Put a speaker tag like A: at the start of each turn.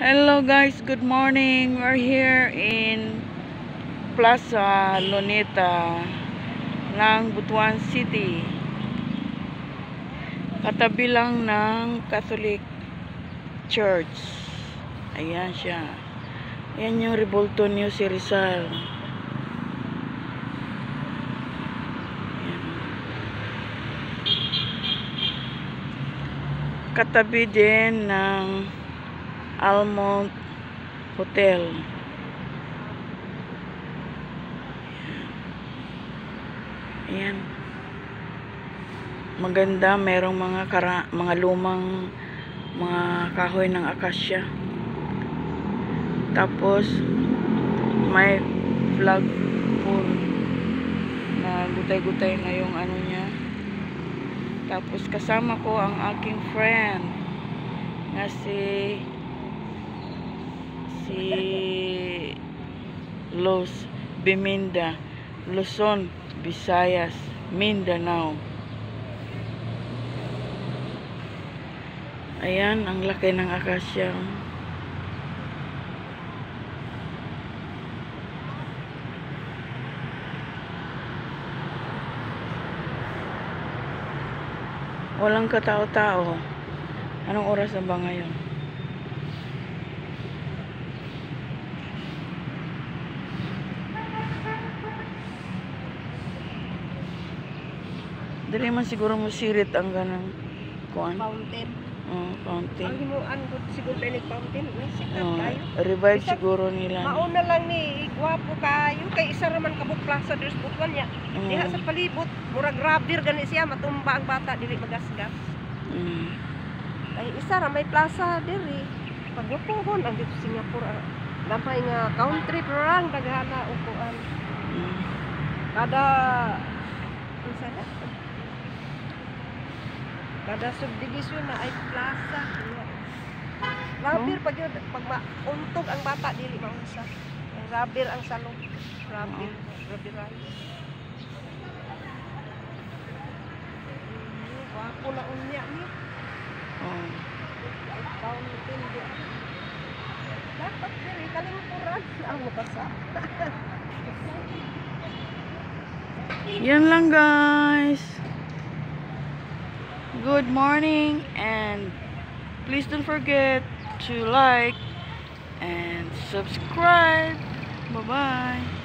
A: Hello guys, good morning. We're here in Plaza Luneta ng Butuan City. Katabi lang ng Catholic Church. Ayan siya. Ayan yung Revolto New si Rizal. Ayan. Katabi din ng Almond Hotel. Ayan. Maganda, merong mga lumang mga kahoy ng akasya. Tapos may flag pole na gutay-gutay na yung ano niya. Tapos kasama ko ang aking friend na si Los Biminda, Luzon, Visayas, Mindanao. Ayan, ang laki ng akasya. Walang katao-tao. Anong oras na ba ngayon? Dili man siguro mo sirit ang ganang kuan.
B: Fountain.
A: Fountain.
B: Ang himuan ko siguro na fountain. May sikat kayo.
A: Revive siguro nila.
B: Mauna lang ni gwapo kayo. Kay isa raman kabuk plaza dos butuan niya. Diha sa palibot. Murag rabir gani siya. Matumba ang bata. Dili magasgas. Kay isa ra may plaza diri. Pagwapuhon ang dito Singapore. Lampay nga country perang daghana upuan. Kada kada subdivision na ay plaza. Rabir pag untog ang bata dili maunsa. Rabir ang salong. Rabir rice. Wapo na unya ni. Fountain di. Dapat diri kalingkuran ang mabasa.
A: Yan lang guys. Good morning, and please don't forget to like and subscribe. Bye bye.